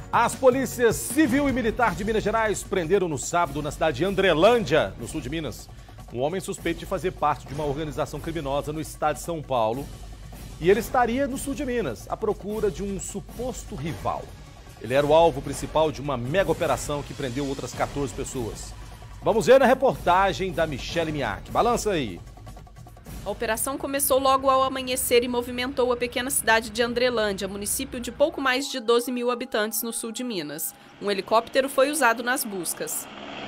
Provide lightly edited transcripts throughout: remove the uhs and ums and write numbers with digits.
As polícias civil e militar de Minas Gerais prenderam no sábado na cidade de Andrelândia, no sul de Minas, um homem suspeito de fazer parte de uma organização criminosa no estado de São Paulo. E ele estaria no sul de Minas, à procura de um suposto rival. Ele era o alvo principal de uma mega operação que prendeu outras 14 pessoas. Vamos ver na reportagem da Michele Miak. Balança aí. A operação começou logo ao amanhecer e movimentou a pequena cidade de Andrelândia, município de pouco mais de 12 mil habitantes no sul de Minas. Um helicóptero foi usado nas buscas.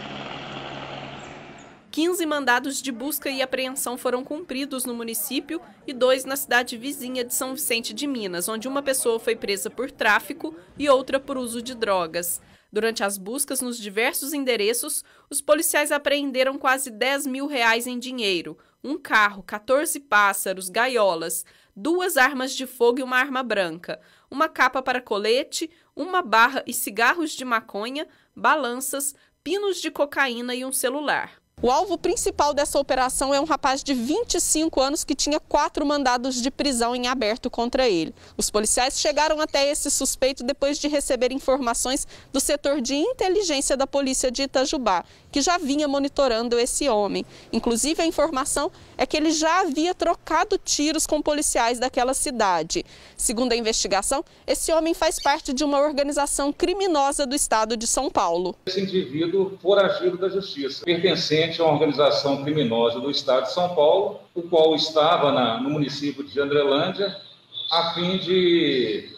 15 mandados de busca e apreensão foram cumpridos no município e 2 na cidade vizinha de São Vicente de Minas, onde uma pessoa foi presa por tráfico e outra por uso de drogas. Durante as buscas nos diversos endereços, os policiais apreenderam quase R$10 mil em dinheiro, um carro, 14 pássaros, gaiolas, 2 armas de fogo e uma arma branca, uma capa para colete, uma barra e cigarros de maconha, balanças, pinos de cocaína e um celular. O alvo principal dessa operação é um rapaz de 25 anos que tinha 4 mandados de prisão em aberto contra ele. Os policiais chegaram até esse suspeito depois de receber informações do setor de inteligência da polícia de Itajubá, que já vinha monitorando esse homem. Inclusive, a informação é que ele já havia trocado tiros com policiais daquela cidade. Segundo a investigação, esse homem faz parte de uma organização criminosa do estado de São Paulo. Esse indivíduo foragido da justiça, pertencente a uma organização criminosa do estado de São Paulo, o qual estava no município de Andrelândia, a fim de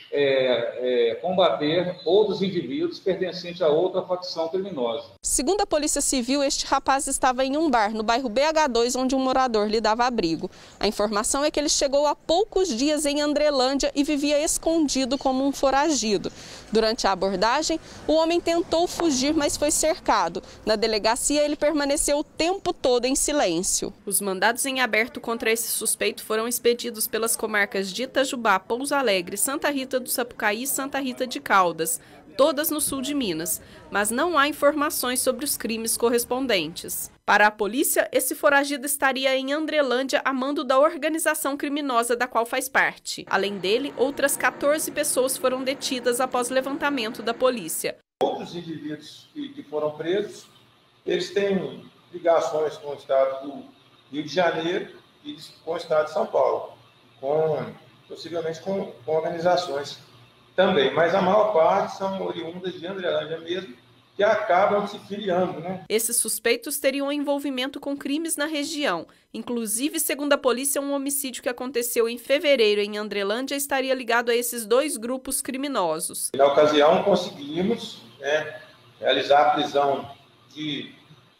combater outros indivíduos pertencentes a outra facção criminosa. Segundo a Polícia Civil, este rapaz estava em um bar no bairro BH2, onde um morador lhe dava abrigo. A informação é que ele chegou há poucos dias em Andrelândia e vivia escondido como um foragido. Durante a abordagem, o homem tentou fugir, mas foi cercado. Na delegacia, ele permaneceu o tempo todo em silêncio. Os mandados em aberto contra esse suspeito foram expedidos pelas comarcas de Itajubá, Pouso Alegre, Santa Rita do Sapucaí e Santa Rita de Caldas, todas no sul de Minas, mas não há informações sobre os crimes correspondentes. Para a polícia, esse foragido estaria em Andrelândia a mando da organização criminosa da qual faz parte. Além dele, outras 14 pessoas foram detidas após levantamento da polícia. Outros indivíduos que foram presos, eles têm ligações com o estado do Rio de Janeiro e com o estado de São Paulo, possivelmente com organizações também, mas a maior parte são oriundas de Andrelândia mesmo, que acabam se filiando, né? Esses suspeitos teriam envolvimento com crimes na região. Inclusive, segundo a polícia, um homicídio que aconteceu em fevereiro em Andrelândia estaria ligado a esses 2 grupos criminosos. Na ocasião, conseguimos realizar a prisão de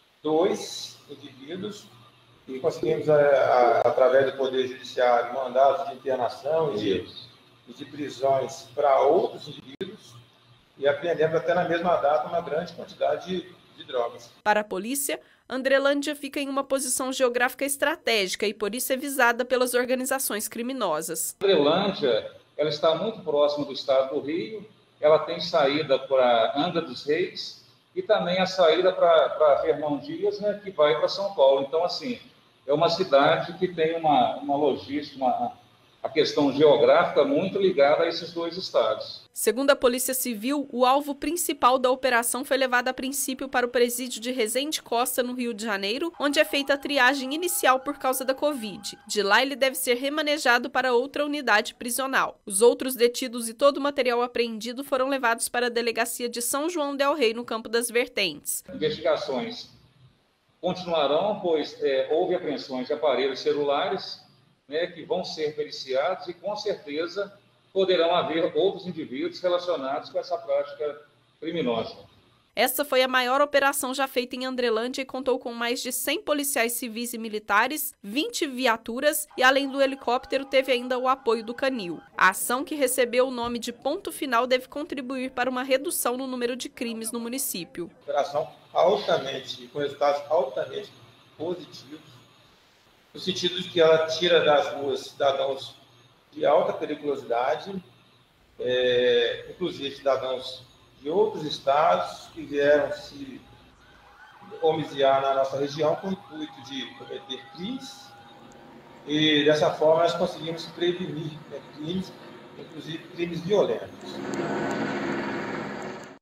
2 indivíduos e conseguimos, através do Poder Judiciário, mandados de internação e de prisões para outros indivíduos e apreendemos até na mesma data uma grande quantidade de drogas. Para a polícia, Andrelândia fica em uma posição geográfica estratégica e por isso é visada pelas organizações criminosas. Andrelândia, ela está muito próxima do estado do Rio, ela tem saída para Angra dos Reis e também a saída para Fernão Dias, né, que vai para São Paulo. Então, assim, é uma cidade que tem uma logística, a questão geográfica muito ligada a esses 2 estados. Segundo a Polícia Civil, o alvo principal da operação foi levado a princípio para o presídio de Resende Costa, no Rio de Janeiro, onde é feita a triagem inicial por causa da Covid. De lá, ele deve ser remanejado para outra unidade prisional. Os outros detidos e todo o material apreendido foram levados para a delegacia de São João del Rei, no Campo das Vertentes. Investigações continuarão, pois houve apreensões de aparelhos celulares, que vão ser periciados e, com certeza, poderão haver outros indivíduos relacionados com essa prática criminosa. Essa foi a maior operação já feita em Andrelândia e contou com mais de 100 policiais civis e militares, 20 viaturas e, além do helicóptero, teve ainda o apoio do Canil. A ação, que recebeu o nome de Ponto Final, deve contribuir para uma redução no número de crimes no município. Operação com resultados altamente positivos, no sentido de que ela tira das ruas cidadãos de alta periculosidade, inclusive cidadãos de outros estados que vieram se homiziar na nossa região com o intuito de cometer crimes, e dessa forma nós conseguimos prevenir crimes, inclusive crimes violentos.